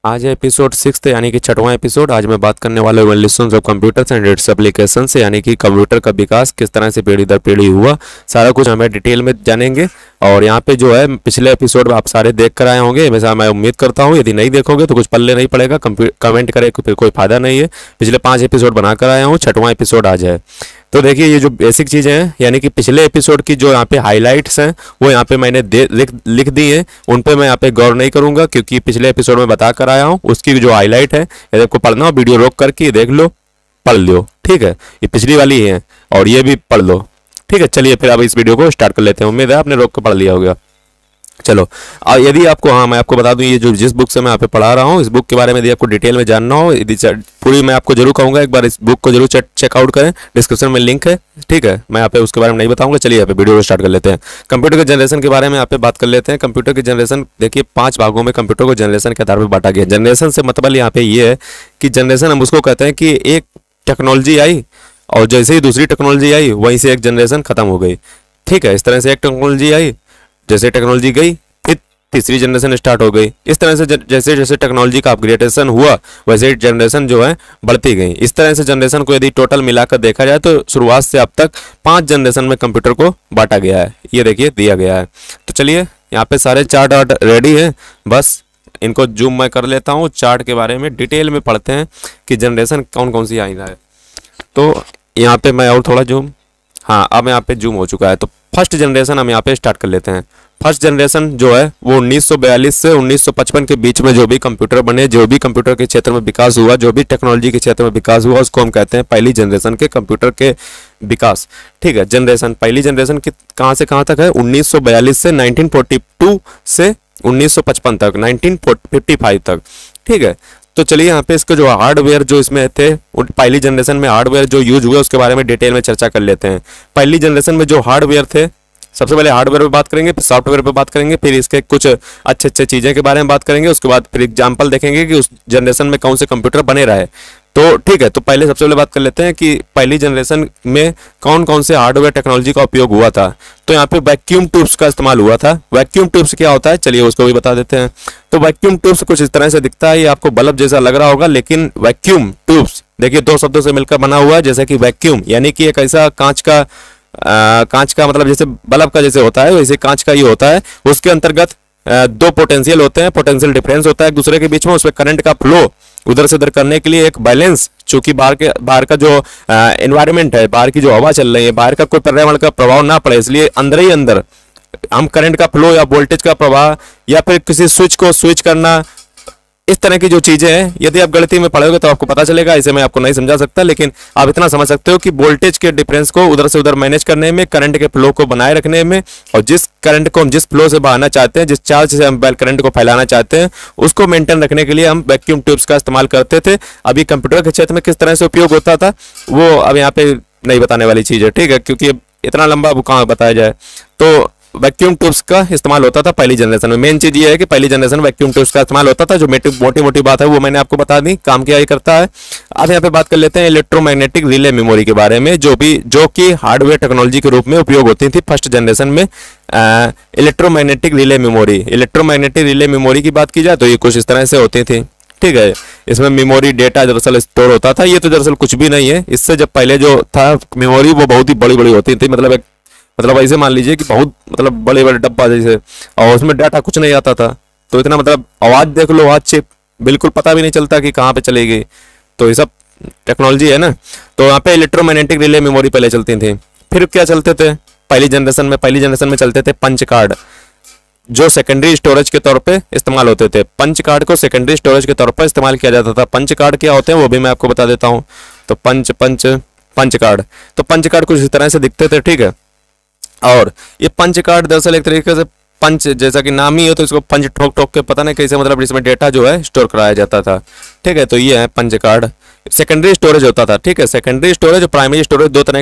आज है एपिसोड 6 यानी कि 6वां एपिसोड। आज मैं बात करने वाला हूँ evolution of computers and its application से, यानी कि कंप्यूटर का विकास किस तरह से पीढ़ी दर पीढ़ी हुआ, सारा कुछ हमें डिटेल में जानेंगे। और यहाँ पे जो है पिछले एपिसोड में आप सारे देख कर आए होंगे, वैसा मैं उम्मीद करता हूँ। यदि नहीं देखोगे तो कुछ पल्ले नहीं पड़ेगा, कमेंट करे फिर कोई फायदा नहीं है। पिछले 5 एपिसोड बना कर आया हूँ, 6वां एपिसोड आज है। तो देखिए ये जो बेसिक चीज़ें हैं, यानी कि पिछले एपिसोड की जो यहाँ पे हाइलाइट्स हैं वो यहाँ पे मैंने लिख दी हैं, उन पे मैं यहाँ पे गौर नहीं करूँगा क्योंकि पिछले एपिसोड में बता कर आया हूँ। उसकी जो हाईलाइट है यदि आपको पढ़ना हो वीडियो रोक करके देख लो, पढ़ लो, ठीक है। ये पिछली वाली है और ये भी पढ़ लो, ठीक है। चलिए फिर अब इस वीडियो को स्टार्ट कर लेते हैं। उम्मीद है आपने रोक कर पढ़ लिया होगा। चलो यदि आपको, हाँ मैं आपको बता दूं, ये जो जिस बुक से मैं यहाँ पे पढ़ा रहा हूँ, इस बुक के बारे में यदि आपको डिटेल में जानना हो, यदि पूरी मैं आपको जरूर कहूँगा एक बार इस बुक को जरूर चेकआउट करें। डिस्क्रिप्शन में लिंक है, ठीक है। मैं यहाँ पे उसके बारे में नहीं बताऊंगा। चलिए यहाँ पे वीडियो को स्टार्ट कर लेते हैं। कंप्यूटर के जनरेशन के बारे में यहाँ पे बात कर लेते हैं। कंप्यूटर की जनरेशन देखिए 5 भागों में कंप्यूटर को जनरेशन के आधार पर बांटा गया। जनरेशन से मतलब यहाँ पे ये है कि जनरेशन हम उसको कहते हैं कि एक टेक्नोलॉजी आई और जैसे ही दूसरी टेक्नोलॉजी आई वहीं से एक जनरेशन खत्म हो गई, ठीक है। इस तरह से एक टेक्नोलॉजी आई, जैसे टेक्नोलॉजी गई तीसरी जनरेशन स्टार्ट हो गई। इस तरह से जैसे जैसे टेक्नोलॉजी का अपग्रेडेशन हुआ वैसे जनरेशन जो है बढ़ती गई। इस तरह से जनरेशन को यदि टोटल मिलाकर देखा जाए तो शुरुआत से अब तक 5 जनरेशन में कंप्यूटर को बांटा गया है। ये देखिए दिया गया है। तो चलिए यहाँ पे सारे चार्ट रेडी हैं, बस इनको जूम मैं कर लेता हूँ। चार्ट के बारे में डिटेल में पढ़ते हैं कि जनरेशन कौन कौन सी आई है। तो यहाँ पे मैं और थोड़ा जूम, हाँ अब यहाँ पे जूम हो चुका है। तो फर्स्ट जनरेशन हम यहाँ पे स्टार्ट कर लेते हैं। फर्स्ट जनरेशन जो है वो 1942 से 1955 के बीच में जो भी कंप्यूटर बने, जो भी कंप्यूटर के क्षेत्र में विकास हुआ, जो भी टेक्नोलॉजी के क्षेत्र में विकास हुआ, उसको हम कहते हैं पहली जनरेशन के कंप्यूटर के विकास, ठीक है। जनरेशन पहली जनरेशन की कहाँ से कहाँ तक है? 1942 से 1942 से 1955 तक, 1955 तक, ठीक है। तो चलिए यहाँ पे इसके जो हार्डवेयर जो इसमें थे, पहली जनरेशन में हार्डवेयर जो यूज हुए उसके बारे में डिटेल में चर्चा कर लेते हैं। पहली जनरेशन में जो हार्डवेयर थे, सबसे पहले हार्डवेयर पे बात करेंगे, फिर सॉफ्टवेयर पे बात करेंगे, फिर इसके कुछ अच्छे अच्छे चीज़ें के बारे में बात करेंगे। उसके बाद फिर एग्जाम्पल देखेंगे कि उस जनरेशन में कौन से कंप्यूटर बने रहे। तो ठीक है, तो पहले सबसे पहले बात कर लेते हैं कि पहली जनरेशन में कौन कौन से हार्डवेयर टेक्नोलॉजी का उपयोग हुआ था। तो यहाँ पे वैक्यूम ट्यूब्स का इस्तेमाल हुआ था। वैक्यूम ट्यूब्स क्या होता है चलिए उसको भी बता देते हैं। तो वैक्यूम ट्यूब्स कुछ इस तरह से दिखता है, ये आपको बल्ब जैसा लग रहा होगा, लेकिन वैक्यूम ट्यूब्स देखिए 2 शब्दों से मिलकर बना हुआ है। जैसे कि वैक्यूम यानी कि एक ऐसा कांच का मतलब जैसे बल्ब का जैसे होता है वैसे कांच का ये होता है। उसके अंतर्गत 2 पोटेंशियल होते हैं, पोटेंशियल डिफरेंस होता है एक दूसरे के बीच में। उसमें करंट का फ्लो उधर से उधर करने के लिए एक बैलेंस, चूंकि बाहर का जो एनवायरनमेंट है, बाहर की जो हवा चल रही है, बाहर का कोई पर्यावरण का प्रभाव ना पड़े, इसलिए अंदर ही अंदर हम करंट का फ्लो या वोल्टेज का प्रवाह या फिर किसी स्विच को स्विच करना, इस तरह की जो चीजें हैं यदि आप गणित में पढ़ोगे तो आपको पता चलेगा। इसे मैं आपको नहीं समझा सकता, लेकिन आप इतना समझ सकते हो कि वोल्टेज के डिफरेंस को उधर से उधर मैनेज करने में, करंट के फ्लो को बनाए रखने में, और जिस करंट को हम जिस फ्लो से बहाना चाहते हैं, जिस चार्ज से हम करंट को फैलाना चाहते हैं, उसको मेंटेन रखने के लिए हम वैक्यूम ट्यूब्स का इस्तेमाल करते थे। अभी कंप्यूटर के क्षेत्र में किस तरह से उपयोग होता था वो अब यहाँ पे नहीं बताने वाली चीज है, ठीक है, क्योंकि इतना लंबा वो कहाँ बताया जाए। तो वैक्यूम ट्यूब्स का इस्तेमाल होता था पहली जनरेशन में। मेन चीज ये है कि पहली जनरेशन वैक्यूम ट्यूब्स का इस्तेमाल होता था। जो मोटी मोटी बात है वो मैंने आपको बता दी, काम क्या ही करता है। अब यहाँ पे बात कर लेते हैं इलेक्ट्रोमैग्नेटिक रिले मेमोरी के बारे में, जो कि हार्डवेयर टेक्नोलॉजी के रूप में उपयोग होती थी फर्स्ट जनरेशन में। Electromagnetic relay memory, electromagnetic relay memory की बात की जाए तो ये कुछ इस तरह से होती थी, ठीक है। इसमें मेमोरी डेटा दरअसल स्टोर होता था। ये तो दरअसल कुछ भी नहीं है, इससे जब पहले जो था मेमोरी वो बहुत ही बड़ी बड़ी होती थी, मतलब ऐसे मान लीजिए कि बहुत मतलब बड़े बड़े डब्बा जैसे, और उसमें डाटा कुछ नहीं आता था। तो इतना मतलब आवाज देख लो, आवाज चिप बिल्कुल पता भी नहीं चलता कि कहाँ पे चली गई। तो ये सब टेक्नोलॉजी है ना। तो यहाँ पे इलेक्ट्रोमैग्नेटिक रिले मेमोरी पहले चलती थी। फिर क्या चलते थे पहली जनरेशन में चलते थे पंच कार्ड, जो सेकेंडरी स्टोरेज के तौर पे इस्तेमाल होते थे। पंच कार्ड को सेकेंडरी स्टोरेज के तौर पर इस्तेमाल किया जाता था। पंच कार्ड क्या होते हैं वो भी मैं आपको बता देता हूँ। तो पंच कार्ड, तो पंच कार्ड कुछ इस तरह से दिखते थे, ठीक है। और ये पंच कार्ड दरअसल एक तरीके से पंच जैसा कि नाम ही है, तो इसको पंच ठोक ठोक के पता नहीं कैसे मतलब इसमें डेटा जो है स्टोर कराया जाता था, ठीक है। तो ये है पंच कार्ड। सेकेंडरी स्टोरेज होता था, ठीक है। सेकेंडरी स्टोरेज और प्राइमरी स्टोरेज 2 तरह के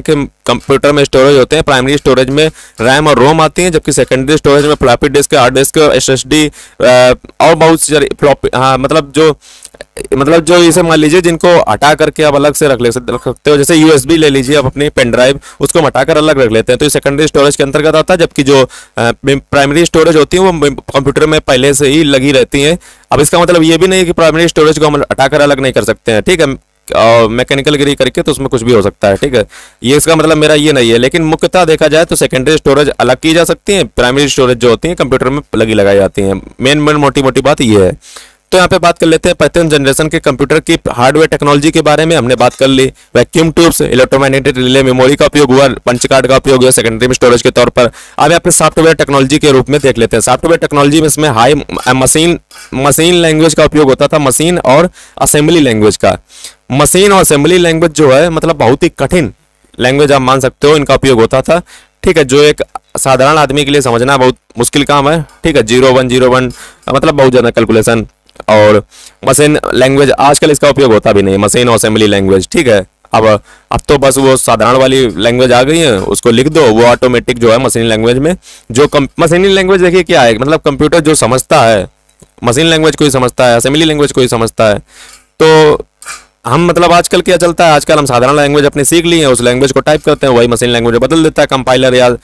कंप्यूटर में स्टोरेज होते हैं, प्राइमरी स्टोरेज में रैम और रोम आती हैं, जबकि सेकेंडरी स्टोरेज में floppy disk, hard disk, SSD और बहुत सारी हाँ मतलब जो इसे मान लीजिए जिनको हटा करके आप अलग से रख सकते हो, जैसे यूएसबी ले लीजिए आप अपनी पेन ड्राइव, उसको हटाकर अलग रख लेते हैं, तो ये सेकेंडरी स्टोरेज के अंतर्गत आता है, जबकि जो प्राइमरी स्टोरेज होती है वो कंप्यूटर में पहले से ही लगी रहती हैं। अब इसका मतलब ये भी नहीं कि प्राइमरी स्टोरेज को हम हटाकर अलग नहीं कर सकते हैं, ठीक है, मैकेनिकल गिरी करके तो उसमें कुछ भी हो सकता है, ठीक है, ये इसका मतलब मेरा ये नहीं है। लेकिन मुख्यतः देखा जाए तो सेकेंडरी स्टोरेज अलग की जा सकती है, प्राइमरी स्टोरेज जो होती है कंप्यूटर में लगाई जाती हैं। मेन मोटी बात ये है। तो यहाँ पे बात कर लेते हैं 5th जनरेशन के कंप्यूटर की हार्डवेयर टेक्नोलॉजी के बारे में। हमने बात कर ली vacuum tubes, electromagnetic relay, memory का उपयोग हुआ, पंच कार्ड का उपयोग हुआ सेकेंडरी स्टोरेज के तौर पर। अब यहाँ पे सॉफ्टवेयर टेक्नोलॉजी के रूप में देख लेते हैं। सॉफ्टवेयर टेक्नोलॉजी में इसमें हाई मशीन लैंग्वेज का उपयोग होता था, मशीन और असेंबली लैंग्वेज का। मशीन और असेंबली लैंग्वेज जो है मतलब बहुत ही कठिन लैंग्वेज आप मान सकते हो, इनका उपयोग होता था, ठीक है, जो एक साधारण आदमी के लिए समझना बहुत मुश्किल काम है, ठीक है। 0101 मतलब बहुत ज़्यादा कैलकुलेशन। और मशीन लैंग्वेज आजकल इसका उपयोग होता भी नहीं, मशीन और असेंबली लैंग्वेज, ठीक है। अब तो बस वो साधारण वाली लैंग्वेज आ गई है, उसको लिख दो, वो ऑटोमेटिक जो है मशीन लैंग्वेज में जो मशीन लैंग्वेज देखिए क्या है, मतलब कंप्यूटर जो समझता है मशीन लैंग्वेज को ही समझता है, असेंबली लैंग्वेज को ही समझता है। तो हम मतलब आजकल क्या चलता है, आजकल हम साधारण लैंग्वेज अपनी सीख ली है, उस लैंग्वेज को टाइप करते हैं, वही मशीन लैंग्वेज बदल देता है कंपाइलर या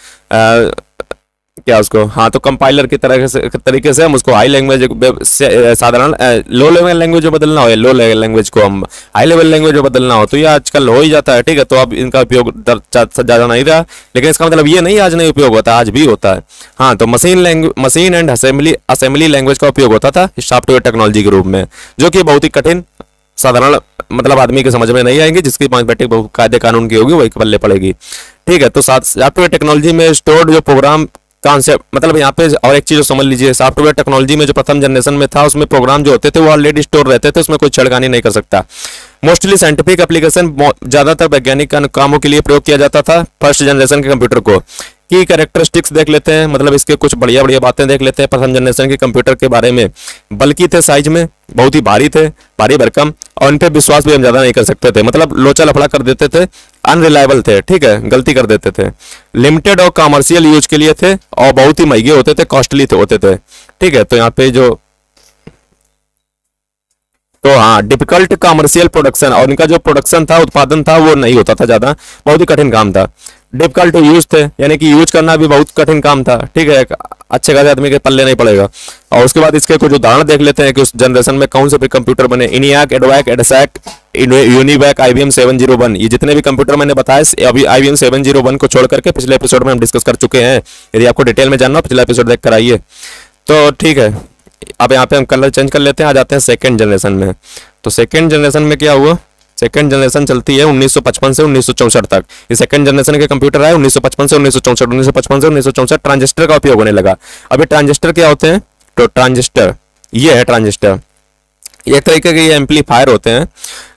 क्या उसको, हाँ, तो कंपाइलर की तरीके से हम उसको हाई लैंग्वेज साधारण लो लेवल लैंग्वेज में बदलना हो, लो लेवल लैंग्वेज को हम हाई लेवल लैंग्वेज में बदलना हो, तो ये आजकल हो ही जाता है, ठीक है। तो अब इनका उपयोग ज़्यादा नहीं रहा, लेकिन इसका मतलब ये नहीं आज नहीं उपयोग होता, आज भी होता है। हाँ, तो मशीन एंड असेंबली लैंग्वेज का उपयोग होता था सॉफ्टवेयर टेक्नोलॉजी के रूप में, जो कि बहुत ही कठिन साधारण मतलब आदमी के समझ में नहीं आएंगे, जिसकी मैथमेटिक कायदे कानून की होगी वही पल्ले पड़ेगी, ठीक है। तो सॉफ्टवेयर टेक्नोलॉजी में स्टोर्ड जो प्रोग्राम कॉन्सेप्ट, मतलब यहाँ पे और एक चीज समझ लीजिए, सॉफ्टवेयर टेक्नोलॉजी में जो प्रथम जनरेशन में था उसमें प्रोग्राम जो होते थे वो ऑलरेडी स्टोर रहते थे, उसमें कोई छेड़खानी नहीं कर सकता। मोस्टली साइंटिफिक एप्लीकेशन ज्यादातर वैज्ञानिक कामों के लिए प्रयोग किया जाता था फर्स्ट जनरेशन के कंप्यूटर को। की कैरेक्टरिस्टिक्स देख लेते हैं, मतलब इसके कुछ बढ़िया बढ़िया बातें देख लेते हैं प्रथम जनरेशन के कंप्यूटर के बारे में। बल्कि थे साइज में, बहुत ही भारी थे, भारी भरकम, और इन पे विश्वास भी हम ज्यादा नहीं कर सकते थे, मतलब लोचा लफड़ा कर देते थे, अनरिलायबल थे, ठीक है, गलती कर देते थे। लिमिटेड और कॉमर्शियल यूज के लिए थे और बहुत ही महंगे होते थे, कॉस्टली होते थे, ठीक है। तो यहाँ पे जो तो हाँ, डिफिकल्ट कॉमर्शियल प्रोडक्शन, और इनका जो प्रोडक्शन था, उत्पादन था, वो नहीं होता था ज्यादा, बहुत ही कठिन काम था। डिफिकल्ट टू यूज थे, यानी कि यूज करना भी बहुत कठिन काम था, ठीक है, अच्छे खासे आदमी के पल्ले नहीं पड़ेगा। और उसके बाद इसके कुछ उदाहरण देख लेते हैं कि उस जनरेशन में कौन से भी कंप्यूटर बने। ENIAC, EDVAC, EDSAC, UNIVAC, IBM 701, ये जितने भी कंप्यूटर मैंने बताया अभी IBM 701 को छोड़ करके पिछले एपिसोड में हम डिस्कस कर चुके हैं। यदि आपको डिटेल में जानना हो पिछला एपिसोड देख कर आइए। तो ठीक है, अब यहाँ पे हम कलर चेंज कर लेते हैं, आ जाते हैं सेकेंड जनरेशन में। तो सेकेंड जनरेशन में क्या हुआ, सेकेंड जनरेशन चलती है 1955 से 1964 तक। ये सेकेंड जनरेशन के कंप्यूटर आए 1955 से 1964, 1955 से 1964 ट्रांजिस्टर का उपयोग होने लगा। अभी ट्रांजिस्टर क्या होते हैं, तो ट्रांजिस्टर ये है, ट्रांजिस्टर एक तरीके के ये एम्पलीफायर होते हैं।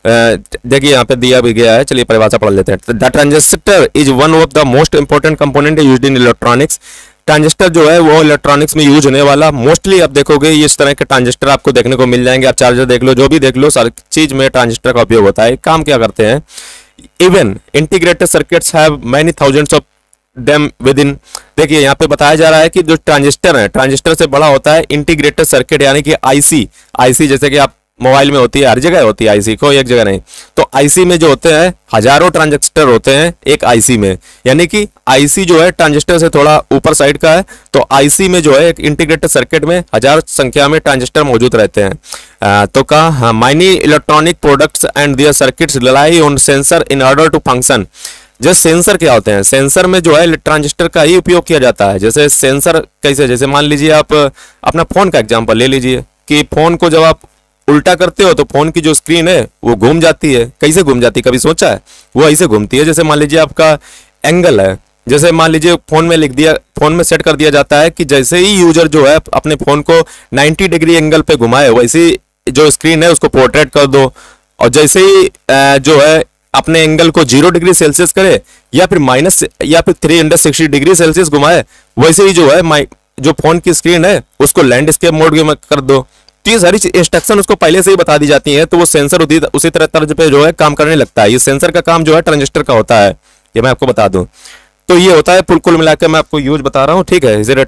देखिए यहाँ पे दिया भी गया है, चलिए परिभाषा पढ़ लेते हैं। The transistor is one of the most important component used in electronics. Transistor जो है वो इलेक्ट्रॉनिक्स में यूज होने वाला, मोस्टली आप देखोगे ये इस तरह के ट्रांजिस्टर आपको देखने को मिल जाएंगे। आप चार्जर देख लो, जो भी देख लो, सारी चीज में ट्रांजिस्टर का उपयोग होता है। काम क्या करते हैं, even integrated circuits have many thousands of them within. देखिए यहाँ पे बताया जा रहा है कि जो ट्रांजिस्टर है, ट्रांजिस्टर से बड़ा होता है इंटीग्रेटेड सर्किट, यानी कि आईसी जैसे कि आप मोबाइल में होती है, हर जगह होती है आईसी, को एक जगह नहीं। तो आईसी में जो होते हैं हजारों ट्रांजिस्टर होते हैं एक आईसी में, यानी कि आईसी जो है ट्रांजिस्टर से थोड़ा ऊपर साइड का है। तो आईसी में जो है एक इंटीग्रेटेड सर्किट में हजार संख्या में ट्रांजिस्टर मौजूद रहते हैं। तो कहा many electronic products and their circuits rely on sensor in order to function. जैसे सेंसर क्या होते हैं, सेंसर में जो है ट्रांजिस्टर का ही उपयोग किया जाता है। जैसे सेंसर कैसे, जैसे मान लीजिए आप अपना फोन का एग्जांपल ले लीजिए कि फोन को जब आप उल्टा करते हो तो फोन की जो स्क्रीन है वो घूम जाती है। कैसे घूम जाती है, कभी सोचा है? वो ऐसे घूमती है, जैसे मान लीजिए आपका एंगल है, जैसे मान लीजिए फोन में लिख दिया, फोन में सेट कर दिया जाता है कि जैसे ही यूजर जो है अपने फोन को 90 डिग्री एंगल पे घुमाए, वैसे ही जो स्क्रीन है उसको पोर्ट्रेट कर दो। और जैसे ही जो है अपने एंगल को 0 डिग्री सेल्सियस करे या फिर माइनस या फिर 360 डिग्री सेल्सियस घुमाए, वैसे ही जो है जो फोन की स्क्रीन है उसको लैंडस्केप मोड में कर दो। तो ये सारी इंस्ट्रक्शन उसको पहले से ही बता दी जाती है, तो वो सेंसर उसी तरह तर्ज पे जो है काम करने लगता है। ये सेंसर का काम जो है ट्रांजिस्टर का होता है, ये मैं आपको बता दूं। तो ये होता है कुल मिलाकर मैं आपको यूज बता रहा हूँ, ठीक है। इसे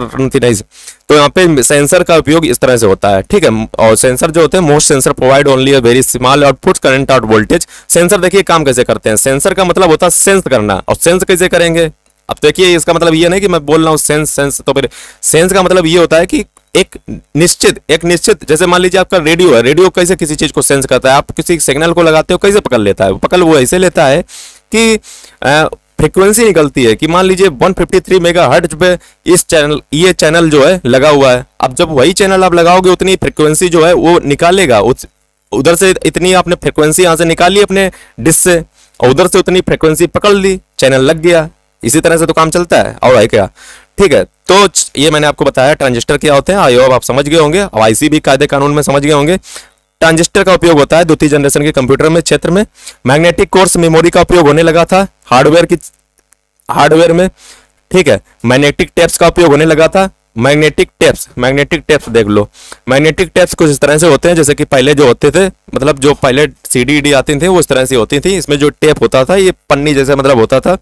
तो यहाँ पे सेंसर का उपयोग इस तरह से होता है, ठीक है। और सेंसर जो होते हैं, most sensor provide only a very small output current out voltage. Sensor देखिए काम कैसे करते हैं। सेंसर का मतलब होता है सेंस करना, और सेंस कैसे करेंगे। अब देखिए इसका मतलब ये नहीं कि मैं बोल रहा हूँ सेंस, तो फिर सेंस का मतलब ये होता है कि एक निश्चित जैसे मान लीजिए आपका रेडियो है, रेडियो कैसे किसी चीज को सेंस करता है। आप किसी सिग्नल को लगाते हो, कैसे पकड़ लेता है, पकड़ वो ऐसे लेता है कि फ्रीक्वेंसी निकलती है कि मान लीजिए 153 मेगाहर्ट्ज पे ये चैनल जो है लगा हुआ है। अब जब वही चैनल आप लगाओगे उतनी फ्रीक्वेंसी जो है वो निकालेगा, उधर से इतनी आपने फ्रीक्वेंसी यहाँ से निकाली अपने डिश से, और उधर से उतनी फ्रीक्वेंसी पकड़ ली, चैनल लग गया। इसी तरह से तो काम चलता है, और है क्या, ठीक है। तो ये मैंने आपको बताया ट्रांजिस्टर क्या होते हैं, आई होप आप समझ गए होंगे, और आईसी भी कायदे कानून में समझ गए होंगे। ट्रांजिस्टर का उपयोग होता है द्वितीय जनरेशन के कंप्यूटर में क्षेत्र में। मैग्नेटिक कोर्स मेमोरी का उपयोग होने लगा था हार्डवेयर में, ठीक है। मैग्नेटिक टेप्स का उपयोग होने लगा था। मैग्नेटिक टेप्स देख लो। मैग्नेटिक टेप्स कुछ इस तरह से होते हैं जैसे कि पहले जो होते थे, मतलब जो पहले सीडी आती थे वो इस तरह से होती थी। इसमें जो टेप होता था ये पन्नी जैसे मतलब होता था,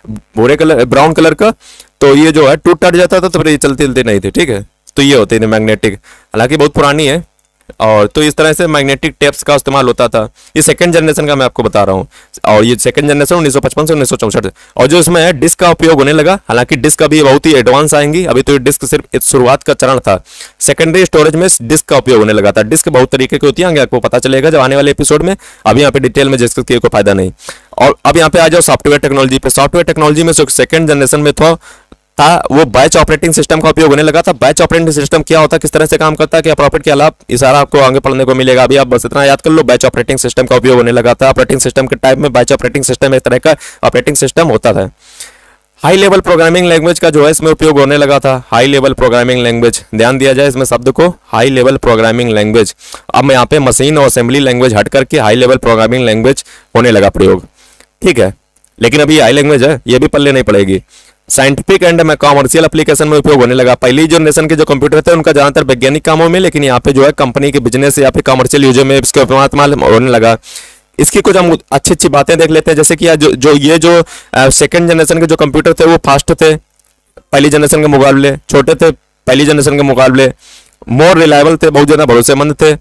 ब्राउन कलर का। तो ये जो है टूट टाट जाता था तो फिर ये चलती नहीं थी, ठीक है। तो ये होती थी मैग्नेटिक, हालांकि बहुत पुरानी है। और तो इस तरह से मैग्नेटिक टेप्स का इस्तेमाल होता था। ये सेकंड जनरेशन का मैं आपको बता रहा हूँ, और ये सेकंड जनरेशन 1955 से 1964। और जो इसमें है डिस्क का उपयोग होने लगा, हालांकि डिस्क अभी बहुत ही एडवांस आएंगी, अभी तो ये डिस्क सिर्फ शुरुआत का चरण था। सेकेंडरी स्टोरेज में डिस्क का उपयोग होने लगा था। डिस्क बहुत तरीके की होती है, आपको पता चलेगा जब आने वाले एपिसोड में, अभी यहाँ पे डिटेल में डिस्कस किए कोई फायदा नहीं। और अब यहाँ पे आ जाओ सॉफ्टवेयर टेक्नोलॉजी पे। सॉफ्टवेयर टेक्नोलॉजी में सेकंड जनरेशन में था वो बैच ऑपरेटिंग सिस्टम का उपयोग होने लगा था। बैच ऑपरेटिंग सिस्टम क्या होता है, किस तरह से काम करता है, क्या प्रॉफिट के अलावा, ये सारा आपको आगे पढ़ने को मिलेगा। अभी आप बस इतना याद कर लो, बैच ऑपरेटिंग सिस्टम का उपयोग होने लगा था। ऑपरेटिंग सिस्टम के टाइप में बैच ऑपरेटिंग सिस्टम एक तरह का ऑपरेटिंग सिस्टम होता था। हाई लेवल प्रोग्रामिंग लैंग्वेज का जो है इसमें उपयोग होने लगा था। हाई लेवल प्रोग्रामिंग लैंग्वेज, ध्यान दिया जाए इसमें शब्द को, हाई लेवल प्रोग्रामिंग लैंग्वेज। अब मैं यहाँ पे मशीन और असेंबली लैंग्वेज हट करके हाई लेवल प्रोग्रामिंग लैंग्वेज होने लगा प्रयोग, ठीक है। लेकिन अभी हाई लैंग्वेज है, ये भी पल्ले नहीं पड़ेगी। साइंटिफिक एंड में कॉमर्शियल एप्लीकेशन में उपयोग होने लगा। पहली जनरेशन के जो कंप्यूटर थे उनका ज्यादातर वैज्ञानिक कामों में, लेकिन यहाँ पे जो है कंपनी के बिजनेस या फिर कॉमर्शियल यूजर में इसके इस्तेमाल होने लगा। इसकी कुछ हम अच्छी बातें देख लेते हैं, जैसे कि जो सेकंड जनरेशन के जो कंप्यूटर थे वो फास्ट थे पहली जनरेशन के मुकाबले, छोटे थे पहली जनरेशन के मुकाबले, मोर रिलायबल थे, बहुत ज्यादा भरोसेमंद थे,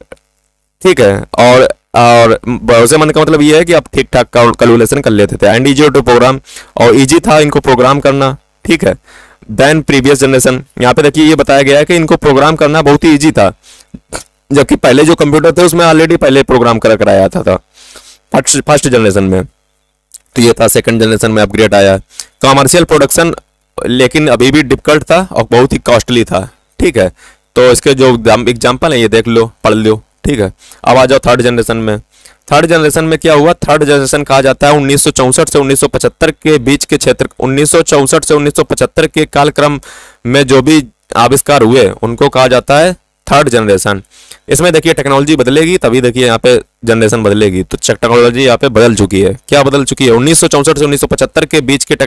ठीक है। और भरोसेमंद का मतलब ये है कि आप ठीक ठाक कैलकुलेशन कर लेते थे। एंड इजी टू प्रोग्राम, और इजी था इनको प्रोग्राम करना, ठीक है। देन प्रीवियस जनरेशन, यहाँ पे देखिए ये बताया गया है कि इनको प्रोग्राम करना बहुत ही इजी था, जबकि पहले जो कंप्यूटर थे उसमें ऑलरेडी पहले प्रोग्राम कराया था फर्स्ट जनरेशन में। तो ये था सेकंड जनरेशन में अपग्रेड आया। कॉमर्शियल प्रोडक्शन लेकिन अभी भी डिफिकल्ट था और बहुत ही कॉस्टली था, ठीक है। तो इसके जो एग्जाम्पल है ये देख लो, पढ़ लो, ठीक है। अब आ जाओ थर्ड जनरेशन में। थर्ड जनरेशन में क्या हुआ, थर्ड जनरेशन कहा जाता है 1964 से 1975 के बीच के क्षेत्र, 1964 से 1975 के कालक्रम में जो भी आविष्कार हुए उनको कहा जाता है थर्ड जनरेशन। इसमें देखिए टेक्नोलॉजी बदलेगी तभी देखिए यहाँ पे जनरेशन बदलेगी। तो टेक्नोलॉजी यहाँ पे बदल चुकी है। क्या बदल चुकी है, 1964 से 1975 के बीच के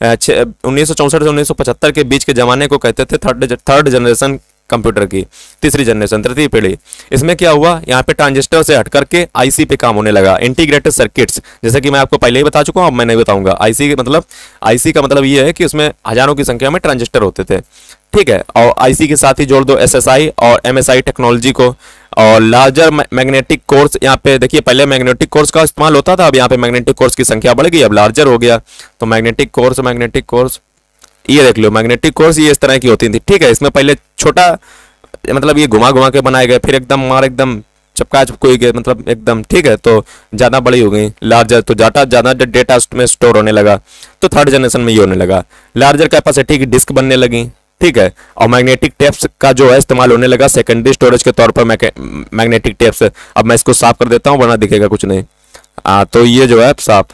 1964 से 1975 के बीच के जमाने को कहते थे थर्ड जनरेशन कंप्यूटर की, तीसरी जनरेशन, तृतीय पीढ़ी। इसमें क्या हुआ, यहाँ पे ट्रांजिस्टर से हट करके आईसी पे काम होने लगा, इंटीग्रेटेड सर्किट्स। जैसे कि मैं आपको पहले ही बता चुका हूँ, अब मैं नहीं बताऊंगा। आईसी का मतलब ये है कि उसमें हजारों की संख्या में ट्रांजिस्टर होते थे, ठीक है। और आईसी के साथ ही जोड़ दो एसएसआई और एमएसआई टेक्नोलॉजी को, और लार्जर मैग्नेटिक कोर्स। यहाँ पे देखिए पहले मैग्नेटिक कोर्स का इस्तेमाल होता था, अब यहाँ पे मैग्नेटिक कोर्स की संख्या बढ़ गई, अब लार्जर हो गया। तो मैग्नेटिक कोर्स ये देख लो, मैग्नेटिक कोर्स ये इस तरह की होती थी, ठीक है। इसमें पहले छोटा मतलब ये घुमा के बनाए गए, फिर एकदम चपका चपकोई गए, मतलब एकदम, ठीक है। तो ज़्यादा बड़ी हो गई, लार्जर, तो ज़्यादा डेटा में स्टोर होने लगा। तो थर्ड जनरेशन में ये होने लगा, लार्जर कैपेसिटी की डिस्क बनने लगी, ठीक है। और मैग्नेटिक टेप्स का जो है इस्तेमाल होने लगा सेकेंडरी स्टोरेज के तौर पर। मैग्नेटिक टेप्स, अब मैं इसको साफ कर देता हूँ वरना दिखेगा कुछ नहीं। तो ये जो है साफ।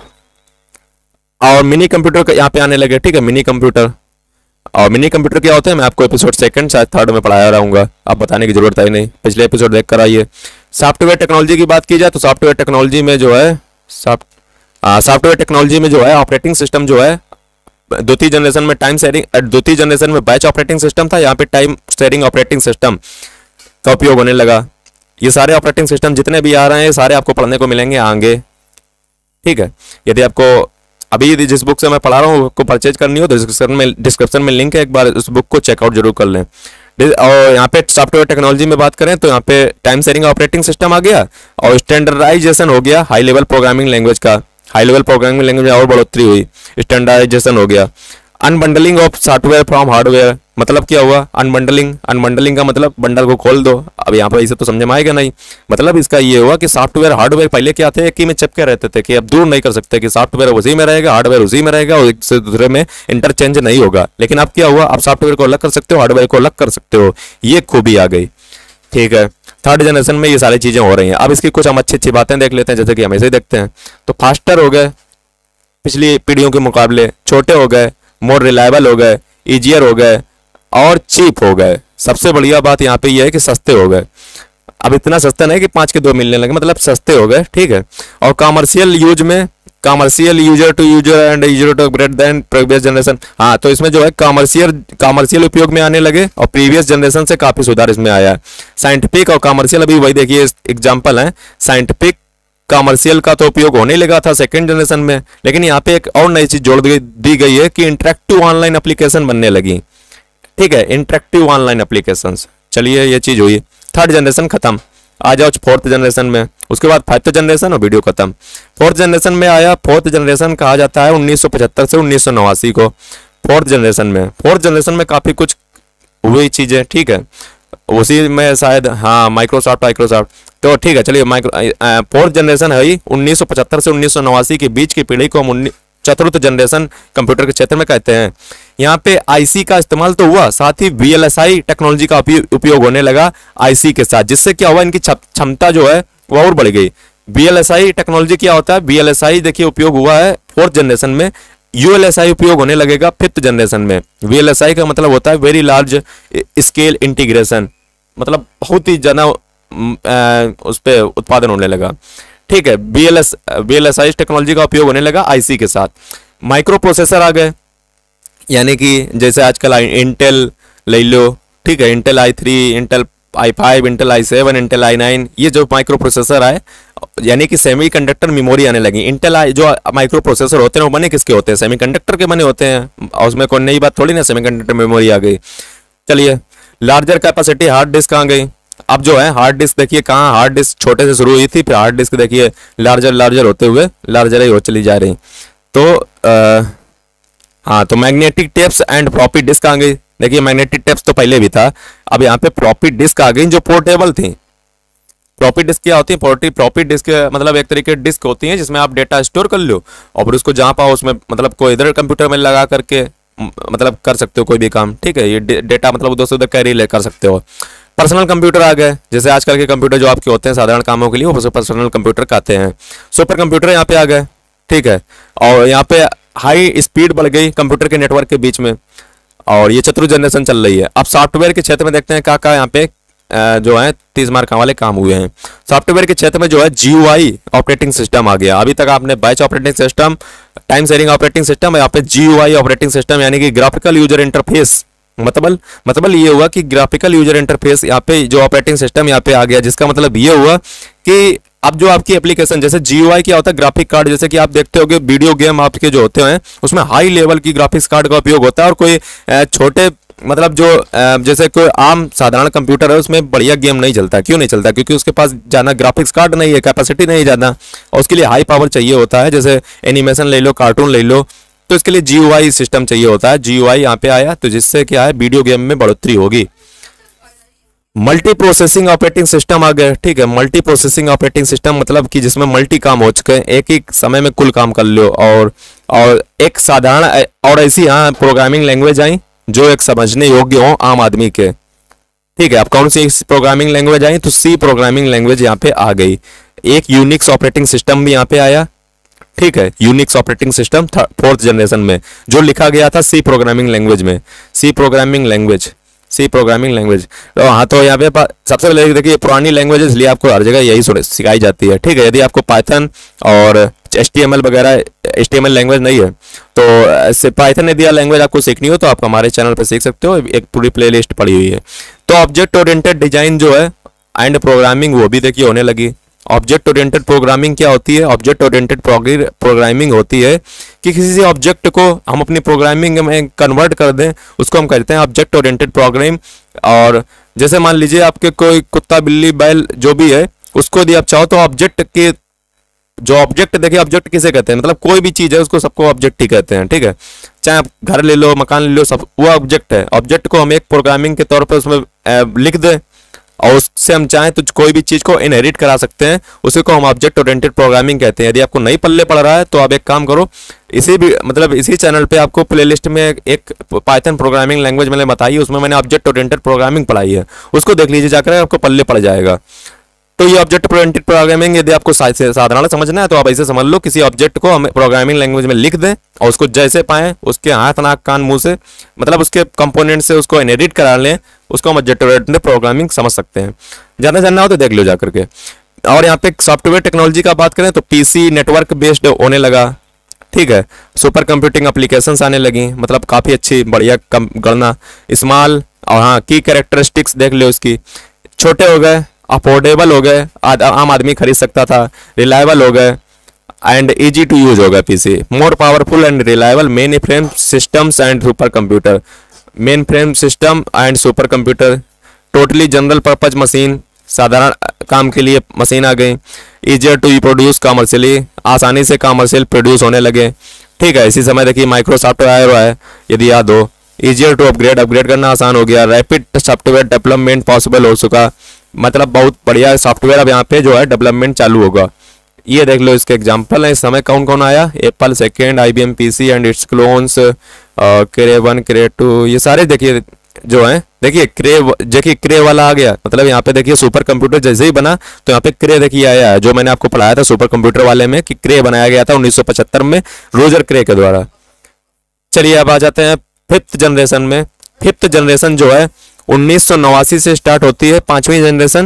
और मिनी कंप्यूटर यहाँ पे आने लगे, ठीक है, मिनी कंप्यूटर। और मिनी कंप्यूटर क्या होते हैं मैं आपको एपिसोड सेकंड शायद थर्ड में पढ़ाया रहूंगा, अब बताने की जरूरत है ही नहीं, पिछले एपिसोड देख कर आइए। सॉफ्टवेयर टेक्नोलॉजी की बात की जाए तो सॉफ्टवेयर टेक्नोलॉजी में जो है ऑपरेटिंग सिस्टम जो है द्वितीय जनरेशन में द्वितीय जनरेशन में बैच ऑपरेटिंग सिस्टम था, यहाँ पे टाइम शेयरिंग ऑपरेटिंग सिस्टम का उपयोग होने लगा। ये सारे ऑपरेटिंग सिस्टम जितने भी आ रहे हैं सारे आपको पढ़ने को मिलेंगे आगे, ठीक है। यदि आपको अभी जिस बुक से मैं पढ़ा रहा हूँ को परचेज करनी हो तो डिस्क्रिप्शन में लिंक है, एक बार उस बुक को चेकआउट जरूर कर लें। और यहाँ पे सॉफ्टवेयर टेक्नोलॉजी में बात करें तो यहाँ पे टाइम शेयरिंग ऑपरेटिंग सिस्टम आ गया और स्टैंडर्डाइजेशन हो गया हाई लेवल प्रोग्रामिंग लैंग्वेज का। हाई लेवल प्रोग्रामिंग लैंग्वेज में और बढ़ोतरी हुई, स्टैंडर्डाइजेशन हो गया। Unbundling of software from hardware, मतलब क्या हुआ? अनबंडलिंग का मतलब बंडल को खोल दो। अब यहाँ पर इसे तो समझ में आएगा नहीं। मतलब इसका ये हुआ कि सॉफ्टवेयर हार्डवेयर पहले क्या थे, एक ही में चिपके रहते थे कि अब दूर नहीं कर सकते कि सॉफ्टवेयर उसी में रहेगा, हार्डवेयर उसी में रहेगा और एक से दूसरे में इंटरचेंज नहीं होगा। लेकिन अब क्या हुआ, अब सॉफ्टवेयर को अलग कर सकते हो, हार्डवेयर को अलग कर सकते हो, ये खूबी आ गई। ठीक है, थर्ड जनरेशन में ये सारी चीजें हो रही हैं। अब इसकी कुछ हम अच्छी अच्छी बातें देख लेते हैं, जैसे कि हमेशा ही देखते हैं। तो फास्टर हो गए पिछली पीढ़ियों के मुकाबले, छोटे हो गए, मोर रिलायबल हो गए, इजियर हो गए और चीप हो गए। सबसे बढ़िया बात यहाँ पे ये है कि सस्ते हो गए। अब इतना सस्ता नहीं कि 5 के 2 मिलने लगे, मतलब सस्ते हो गए। ठीक है, और कमर्शियल यूज में commercial user to user and user to upgrade than previous generation. हाँ, तो इसमें जो है कमर्शियल उपयोग में आने लगे और प्रीवियस जनरेशन से काफी सुधार इसमें आया है। साइंटिफिक और कमर्शियल, अभी वही देखिए एग्जाम्पल है। साइंटिफिक कमर्शियल का तो उपयोग होने लगा था सेकेंड जनरेशन में, लेकिन यहाँ पे एक और नई चीज जोड़ दी गई है कि इंटरेक्टिव ऑनलाइन एप्लीकेशन बनने लगी। ठीक है, इंटरेक्टिव ऑनलाइन एप्लीकेशंस। चलिए ये चीज हुई। थर्ड जनरेशन खत्म, आ जाओ फोर्थ जनरेशन में। उसके बाद फाइव जनरेशन और वीडियो खत्म। फोर्थ जनरेशन में आया। फोर्थ जनरेशन कहा जाता है 1975 से 1989 को। फोर्थ जनरेशन में काफी कुछ हुई चीजें। ठीक है, उसी में शायद हाँ माइक्रोसॉफ्ट तो ठीक है। चलिए फोर्थ जनरेशन है 1975 से 1989 के बीच की पीढ़ी को हम चतुर्थ जनरेशन कंप्यूटर के क्षेत्र में कहते हैं। यहाँ पे आईसी का इस्तेमाल तो हुआ, साथ ही वीएलएसआई टेक्नोलॉजी का उपयोग होने लगा आईसी के साथ, जिससे क्या हुआ, इनकी क्षमता जो है वो और बढ़ गई। वीएलएसआई टेक्नोलॉजी क्या होता है? वीएलएसआई देखिए उपयोग हुआ है फोर्थ जनरेशन में, यूएलएसआई उपयोग होने लगेगा फिफ्थ जनरेशन में। वीएलएसआई का मतलब होता है वेरी लार्ज स्केल इंटीग्रेशन, मतलब बहुत ही ज्यादा उस पर उत्पादन होने लगा। ठीक है, वीएलएसआई टेक्नोलॉजी का उपयोग होने लगा आईसी के साथ। माइक्रो प्रोसेसर आ गए, यानी कि जैसे आजकल इंटेल ले लो। ठीक है, Intel i3, Intel i5, Intel i7, Intel i9, ये जो माइक्रो प्रोसेसर आए, यानी कि सेमीकंडक्टर मेमोरी आने लगी। इंटेल जो माइक्रो प्रोसेसर होते हैं वो बने किसके होते हैं? सेमीकंडक्टर के बने होते हैं, और उसमें कोई नई बात थोड़ी ना, सेमीकंडक्टर मेमोरी आ गई। चलिए, लार्जर कैपेसिटी हार्ड डिस्क आ गई। अब जो है हार्ड डिस्क देखिए कहाँ, हार्ड डिस्क छोटे से शुरू हुई थी, फिर हार्ड डिस्क देखिए लार्जर होते हुए लार्जर ही हो चली जा रही। तो हाँ, तो magnetic tapes and floppy disk आ गई। देखिए मैग्नेटिक टेप्स तो पहले भी था, अब यहाँ पे फ्लॉपी डिस्क आ गई जो पोर्टेबल थी। फ्लॉपी डिस्क क्या होती है? फ्लॉपी डिस्क मतलब एक तरीके की डिस्क होती है जिसमें आप डेटा स्टोर कर लो और फिर उसको जहाँ पाओ उसमें मतलब कोई इधर कंप्यूटर में लगा करके मतलब कर सकते हो कोई भी काम। ठीक है, ये डेटा मतलब उधर से उधर कैरी ले कर सकते हो। पर्सनल कंप्यूटर आ गए, जैसे आजकल के कंप्यूटर जो आपके होते हैं साधारण कामों के लिए, वो पर्सनल कंप्यूटर कहते हैं। सुपर कंप्यूटर यहाँ पे आ गए। ठीक है, और यहाँ पे हाई स्पीड बढ़ गई कंप्यूटर के नेटवर्क के बीच में, और ये चतुर्थ जनरेशन चल रही है। अब सॉफ्टवेयर के क्षेत्र में देखते हैं क्या यहाँ पे जो है 30 मार्क वाले काम हुए हैं। सॉफ्टवेयर के क्षेत्र में जो है GUI ऑपरेटिंग सिस्टम आ गया। अभी तक आपने batch operating system, time sharing operating system, यहाँ पे GUI ऑपरेटिंग सिस्टम यानी कि ग्राफिकल यूजर इंटरफेस। मतलब ये हुआ कि ग्राफिकल यूजर इंटरफेस यहाँ पे जो ऑपरेटिंग सिस्टम यहाँ पे आ गया, जिसका मतलब ये हुआ कि अब जो आपकी एप्लीकेशन, जैसे GUI क्या होता है? ग्राफिक कार्ड, जैसे कि आप देखते होगे वीडियो गेम आपके जो होते हैं उसमें हाई लेवल की ग्राफिक्स कार्ड का उपयोग होता है, और कोई छोटे मतलब जो जैसे कोई आम साधारण कंप्यूटर है उसमें बढ़िया गेम नहीं चलता। क्यों नहीं चलता? क्योंकि उसके पास ज़्यादा ग्राफिक्स कार्ड नहीं है, कैपेसिटी नहीं ज़्यादा, और उसके लिए हाई पावर चाहिए होता है। जैसे एनिमेशन ले लो, कार्टून ले लो, तो इसके लिए GUI सिस्टम चाहिए होता है। GUI यहाँ पे आया तो जिससे क्या है, वीडियो गेम में बढ़ोतरी होगी। मल्टी प्रोसेसिंग ऑपरेटिंग सिस्टम आ गए। ठीक है, मल्टी प्रोसेसिंग ऑपरेटिंग सिस्टम मतलब कि जिसमें मल्टी काम हो चुके हैं, एक ही समय में कुल काम कर लो, और एक साधारण और ऐसी हाँ प्रोग्रामिंग लैंग्वेज आई जो एक समझने योग्य हो आम आदमी के। ठीक है, अब कौन सी प्रोग्रामिंग लैंग्वेज आई? तो C प्रोग्रामिंग लैंग्वेज यहाँ पे आ गई। एक यूनिक्स ऑपरेटिंग सिस्टम भी यहाँ पे आया। ठीक है, Unix operating system fourth generation में जो लिखा गया था C प्रोग्रामिंग लैंग्वेज में। C प्रोग्रामिंग लैंग्वेज तो हाँ, तो यहाँ पे सबसे पहले देखिए पुरानी लैंग्वेजेस इसलिए आपको हर जगह यही सिखाई जाती है। ठीक है, यदि आपको पाइथन और HTML वगैरह HTML लैंग्वेज नहीं है तो पाइथन यदि लैंग्वेज आपको सीखनी हो तो आप हमारे चैनल पर सीख सकते हो, एक पूरी प्लेलिस्ट पड़ी हुई है। तो ऑब्जेक्ट ओरिएंटेड डिजाइन जो है एंड प्रोग्रामिंग वो भी देखिए होने लगी। ऑब्जेक्ट ओरिएंटेड प्रोग्रामिंग क्या होती है? ऑब्जेक्ट ओरिएंटेड प्रोग्रामिंग होती है कि किसी ऑब्जेक्ट को हम अपनी प्रोग्रामिंग में कन्वर्ट कर दें, उसको हम कहते हैं ऑब्जेक्ट ओरिएंटेड प्रोग्रामिंग। और जैसे मान लीजिए आपके कोई कुत्ता बिल्ली बैल जो भी है, उसको यदि आप चाहो तो ऑब्जेक्ट के जो ऑब्जेक्ट, देखिए ऑब्जेक्ट किसे कहते हैं, मतलब कोई भी चीज़ है उसको सबको ऑब्जेक्ट ही कहते हैं, ठीक है। चाहे आप घर ले लो, मकान ले लो, सब वो ऑब्जेक्ट है। ऑब्जेक्ट को हम एक प्रोग्रामिंग के तौर पर उसमें लिख दें और उससे हम चाहें तो कोई भी चीज़ को इनहेरिट करा सकते हैं, उसी को हम ऑब्जेक्ट ओरिएंटेड प्रोग्रामिंग कहते हैं। यदि आपको नहीं पल्ले पड़ रहा है तो आप एक काम करो, इसी चैनल पे आपको प्लेलिस्ट में एक पाइथन प्रोग्रामिंग लैंग्वेज मैंने बताई है, उसमें मैंने ऑब्जेक्ट ओरिएंटेड प्रोग्रामिंग पढ़ाई है, उसको देख लीजिए जाकर, आपको पल्ले पड़ जाएगा। तो ये ऑब्जेक्ट ओरिएंटेड प्रोग्रामिंग यदि आपको साधारण समझना है तो आप ऐसे समझ लो, किसी ऑब्जेक्ट को हम प्रोग्रामिंग लैंग्वेज में लिख दें और उसको जैसे पाएं उसके हाथ नाक कान मुंह से, मतलब उसके कंपोनेंट से उसको इनहेरिट करा लें, उसको हम ऑब्जेक्ट ओरिएंटेड प्रोग्रामिंग समझ सकते हैं। ज़्यादा जानना हो तो देख लो जाकर के। और यहाँ पे सॉफ्टवेयर टेक्नोलॉजी का बात करें तो पीसी नेटवर्क बेस्ड होने लगा, ठीक है। सुपर कंप्यूटिंग एप्लीकेशंस आने लगी, मतलब काफ़ी अच्छी बढ़िया गणना स्मॉल, और हाँ की कैरेक्टरिस्टिक्स देख लो उसकी, छोटे हो गए, अफोर्डेबल हो गए, आम आदमी खरीद सकता था, रिलायबल हो गए एंड इजी टू यूज हो गया PC, more powerful and reliable main frame systems and super computer, main frame system and super computer, totally general purpose machine, साधारण काम के लिए मशीन आ गई, ईजियर टू प्रोड्यूस कमर्शियली, आसानी से कमर्शियल प्रोड्यूस होने लगे, ठीक है। इसी समय देखिए माइक्रोसॉफ्ट आया हुआ है, यदि याद हो, ईजियर टू अपग्रेड करना आसान हो गया, रैपिड सॉफ्टवेयर डेवलपमेंट पॉसिबल हो चुका, मतलब बहुत बढ़िया सॉफ्टवेयर अब यहाँ पे जो है डेवलपमेंट चालू होगा। ये देख लो इसके एग्जांपल है, इस समय कौन कौन आया, Apple second, IBM PC and its clones, Cray 1 Cray 2, ये सारे देखिए जो है, देखिए क्रे वाला आ गया, मतलब यहाँ पे देखिए सुपर कंप्यूटर जैसे ही बना तो यहाँ पे क्रे देखिए आया है, जो मैंने आपको पढ़ाया था सुपर कंप्यूटर वाले में कि क्रे बनाया गया था 1975 में रोजर क्रे के द्वारा। चलिए अब आ जाते हैं फिफ्थ जनरेशन में। फिफ्थ जनरेशन जो है 1989 से स्टार्ट होती है, पांचवी जनरेशन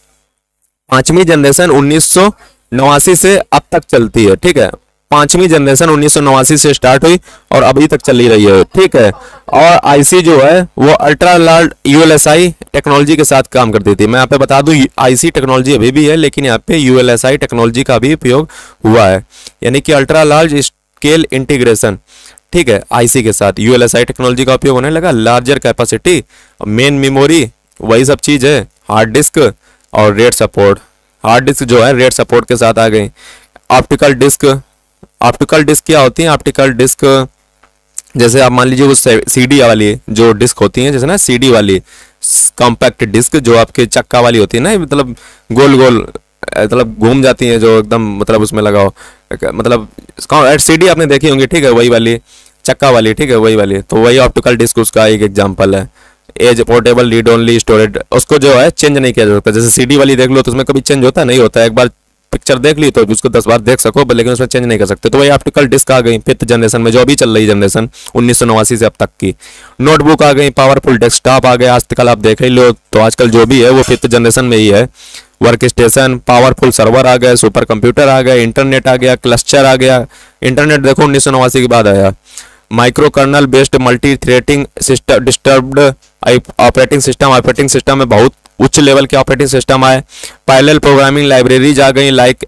1989 से अब तक चलती है, ठीक है। पांचवी जनरेशन 1989 से स्टार्ट हुई और अभी तक चली रही है, ठीक है। और आईसी जो है वो अल्ट्रा लार्ज ULSI टेक्नोलॉजी के साथ काम करती थी। मैं यहाँ पे बता दूं आईसी टेक्नोलॉजी अभी भी है, लेकिन यहाँ पे ULSI टेक्नोलॉजी का भी उपयोग हुआ है, यानी कि अल्ट्रा लार्ज स्केल इंटीग्रेशन, ठीक है। आईसी के साथ ULSI टेक्नोलॉजी का उपयोग होने लगा, लार्जर कैपेसिटी, मेन मेमोरी, वही सब चीज़ है, हार्ड डिस्क और रेट सपोर्ट। हार्ड डिस्क जो है रेट सपोर्ट के साथ आ गई। ऑप्टिकल डिस्क, ऑप्टिकल डिस्क क्या होती है? ऑप्टिकल डिस्क जैसे आप मान लीजिए वो CD वाली जो डिस्क होती है, जैसे ना CD वाली कॉम्पैक्ट डिस्क जो आपके चक्का वाली होती है ना, मतलब गोल गोल मतलब घूम जाती है, जो एकदम मतलब उसमें लगाओ, मतलब CD आपने देखी होंगी, ठीक है, वही वाली चक्का वाली, ठीक है, वही वाली, तो वही ऑप्टिकल डिस्क उसका एक एग्जांपल है। As portable read only storage, उसको जो है चेंज नहीं किया जा सकता। जैसे CD वाली देख लो तो उसमें कभी चेंज होता नहीं होता, एक बार पिक्चर देख ली तो उसको 10 बार देख सको, लेकिन उसमें चेंज नहीं कर सकते। तो वही ऑप्टिकल डिस्क आ गई फिफ्थ जनरेशन में, जो अभी चल रही जनरेशन 1989 से अब तक की। नोटबुक आ गई, पावरफुल डेस्कटॉप आ गया, आजकल आप देख ही लो, तो आजकल जो भी है वो फिफ्थ जनरेशन में ही है। वर्क स्टेशन, पावरफुल सर्वर आ गए, सुपर कंप्यूटर आ गए, इंटरनेट आ गया, क्लस्टर आ गया। इंटरनेट देखो 1989 के बाद आया। Micro kernel based multi threading system, disturbed operating system में बहुत उच्च लेवल के ऑपरेटिंग सिस्टम आए। पैरेलल प्रोग्रामिंग लाइब्रेरीज आ गई, लाइक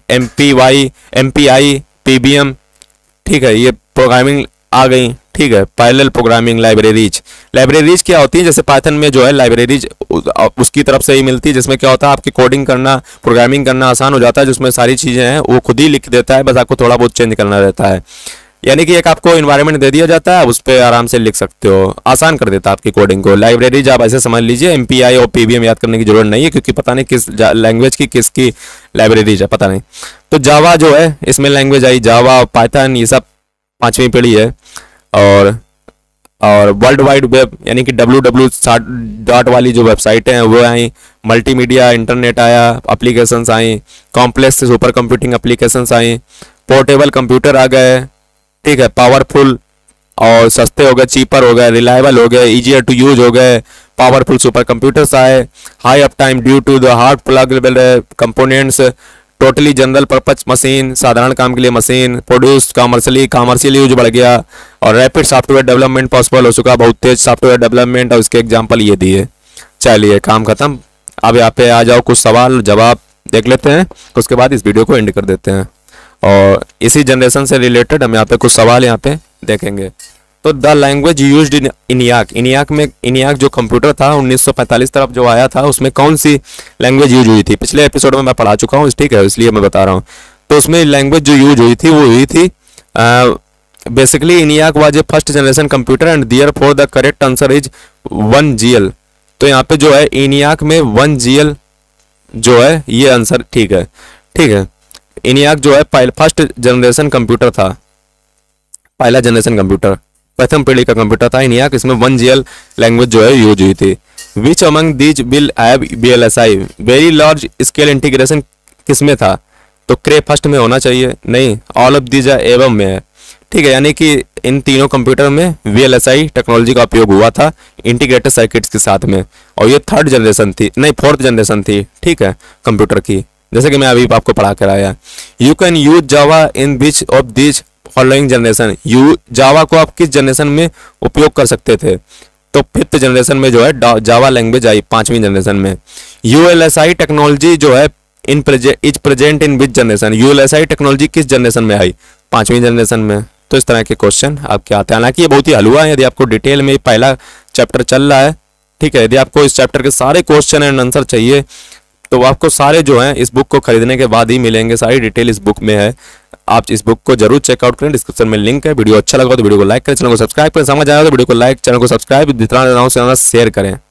MPI, PBM, ठीक है, ये प्रोग्रामिंग आ गई, ठीक है। पैरेलल प्रोग्रामिंग लाइब्रेरीज क्या होती है? जैसे पाइथन में जो है लाइब्रेरीज उसकी तरफ से ही मिलती है, जिसमें क्या होता है आपकी कोडिंग करना, प्रोग्रामिंग करना आसान हो जाता है, जिसमें सारी चीज़ें हैं वो खुद ही लिख देता है, बस आपको थोड़ा बहुत चेंज करना रहता है। यानी कि एक आपको इन्वायरमेंट दे दिया जाता है, उस पर आराम से लिख सकते हो, आसान कर देता है आपकी कोडिंग को। लाइब्रेरीज आप ऐसे समझ लीजिए, MPI और PBM याद करने की जरूरत नहीं है, क्योंकि पता नहीं किस लैंग्वेज की किसकी लाइब्रेरीज है, पता नहीं। तो जावा जो है इसमें लैंग्वेज आई, जावा, पाइथन, ये सब पांचवी पीढ़ी है। और वर्ल्ड वाइड वेब यानी कि www वाली जो वेबसाइटें हैं वो आई, मल्टीमीडिया इंटरनेट आया, एप्लीकेशंस आई, कॉम्प्लेक्स सुपर कंप्यूटिंग एप्लीकेशंस आई, पोर्टेबल कंप्यूटर आ गए, ठीक है, पावरफुल और सस्ते हो गए, चीपर हो गए, रिलायबल हो गए, इजियर टू यूज हो गए, पावरफुल सुपर कंप्यूटर्स आए, high uptime due to the hard pluggable components, totally general purpose machine, साधारण काम के लिए मशीन, प्रोड्यूस कमर्शियल यूज बढ़ गया, और रैपिड सॉफ्टवेयर डेवलपमेंट पॉसिबल हो चुका, बहुत तेज सॉफ्टवेयर डेवलपमेंट, और इसके एग्जाम्पल ये दिए। चलिए काम खत्म। अब यहाँ पे आ जाओ कुछ सवाल जवाब देख लेते हैं, उसके बाद इस वीडियो को एंड कर देते हैं। और इसी जनरेशन से रिलेटेड हम यहाँ पे कुछ सवाल यहाँ पे देखेंगे। तो the language used in ENIAC, ENIAC में, इनियाक जो कंप्यूटर था 1945 तरफ जो आया था, उसमें कौन सी लैंग्वेज यूज हुई थी? पिछले एपिसोड में मैं पढ़ा चुका हूँ, ठीक है, इसलिए मैं बता रहा हूँ। तो उसमें लैंग्वेज जो यूज हुई थी वो हुई थी basically ENIAC was a first generation computer and therefore the correct answer is 1GL। तो यहाँ पे जो है इनियाक में 1GL जो है ये आंसर ठीक है, ठीक है। इनियाक जो है फर्स्ट जनरेशन कंप्यूटर था, पहला जनरेशन कंप्यूटर, प्रथम पीढ़ी का कंप्यूटर था इनियाक, इसमें 1GL लैंग्वेज जो है यूज हुई थी। Which among these will have VLSI, very large scale integration किसमें था? तो क्रे फर्स्ट में होना चाहिए, नहीं, ऑल ऑफ दीज एवं में है, ठीक है। यानी कि इन तीनों कंप्यूटर में VLSI टेक्नोलॉजी का उपयोग हुआ था इंटीग्रेटेड सर्किट्स के साथ में, और ये थर्ड जनरेशन थी, नहीं फोर्थ जनरेशन थी, ठीक है, कंप्यूटर की, जैसे कि मैं अभी आपको पढ़ा कर आया। You can use Java in which of these following generation, you Java को आप किस जनरेशन में उपयोग कर सकते थे? तो फिफ्थ जनरेशन में जो है जावा लैंग्वेज आई, पांचवी जनरेशन में। ULSI टेक्नोलॉजी जो है is present in which generation, ULSI technology किस जनरेशन में आई? पांचवी जनरेशन में। तो इस तरह के क्वेश्चन आपके आते हैं। हालांकि ये बहुत ही हलवा है, यदि आपको डिटेल में पहला चैप्टर चल रहा है, ठीक है, यदि आपको इस चैप्टर के सारे क्वेश्चन एंड आंसर चाहिए तो आपको सारे जो हैं इस बुक को खरीदने के बाद ही मिलेंगे, सारी डिटेल इस बुक में है। आप इस बुक को जरूर चेकआउट करें, डिस्क्रिप्शन में लिंक है। वीडियो अच्छा लगा तो वीडियो को लाइक करें, चैनल को सब्सक्राइब करें, समझ आया तो वीडियो को लाइक, चैनल को सब्सक्राइब, जितना शेयर करें।